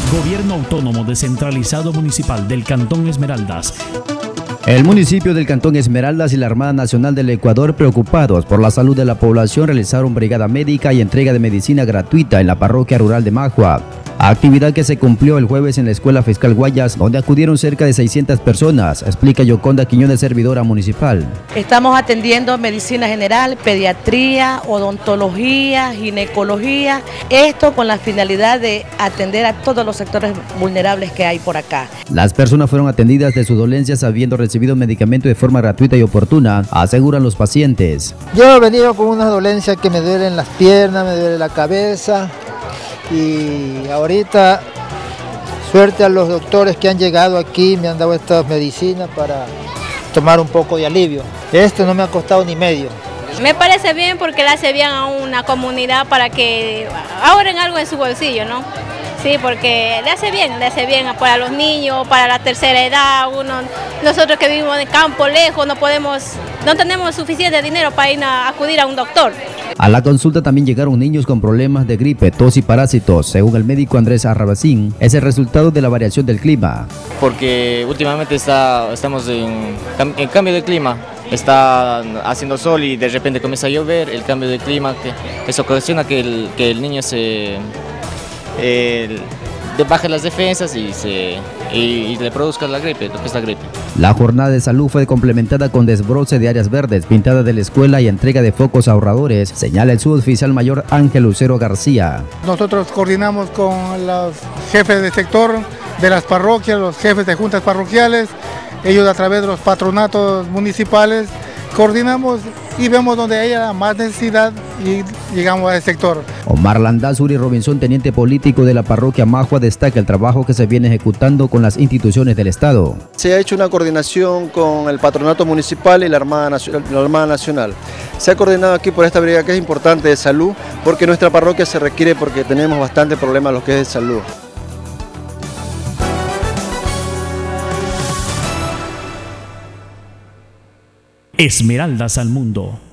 Gobierno Autónomo Descentralizado Municipal del Cantón Esmeraldas. El municipio del Cantón Esmeraldas y la Armada Nacional del Ecuador, preocupados por la salud de la población, realizaron brigada médica y entrega de medicina gratuita en la parroquia rural de Majua. Actividad que se cumplió el jueves en la Escuela Fiscal Guayas, donde acudieron cerca de 600 personas, explica Yoconda Quiñones, servidora municipal. Estamos atendiendo medicina general, pediatría, odontología, ginecología, esto con la finalidad de atender a todos los sectores vulnerables que hay por acá. Las personas fueron atendidas de sus dolencias habiendo recibido medicamento de forma gratuita y oportuna, aseguran los pacientes. Yo he venido con una dolencia que me duelen las piernas, me duele la cabeza. Y ahorita, suerte a los doctores que han llegado aquí, me han dado estas medicinas para tomar un poco de alivio. Esto no me ha costado ni medio. Me parece bien porque le hace bien a una comunidad para que ahorren algo en su bolsillo, ¿no? Sí, porque le hace bien para los niños, para la tercera edad. Nosotros que vivimos en el campo lejos no tenemos suficiente dinero para ir a acudir a un doctor. A la consulta también llegaron niños con problemas de gripe, tos y parásitos. Según el médico Andrés Arrabacín, es el resultado de la variación del clima. Porque últimamente estamos en cambio de clima. Está haciendo sol y de repente comienza a llover. El cambio de clima, eso ocasiona que el niño baje las defensas y le produzca la gripe, lo que es la gripe. La jornada de salud fue complementada con desbroce de áreas verdes, pintada de la escuela y entrega de focos ahorradores, señala el suboficial mayor Ángel Lucero García. Nosotros coordinamos con los jefes de sector de las parroquias, los jefes de juntas parroquiales, ellos a través de los patronatos municipales, coordinamos y vemos donde haya más necesidad y llegamos al sector. Omar Landazuri Robinson, teniente político de la parroquia Majua, destaca el trabajo que se viene ejecutando con las instituciones del Estado. Se ha hecho una coordinación con el patronato municipal y la Armada Nacional. Se ha coordinado aquí por esta brigada que es importante de salud, porque nuestra parroquia se requiere porque tenemos bastante problemas lo que es de salud. Esmeraldas al mundo.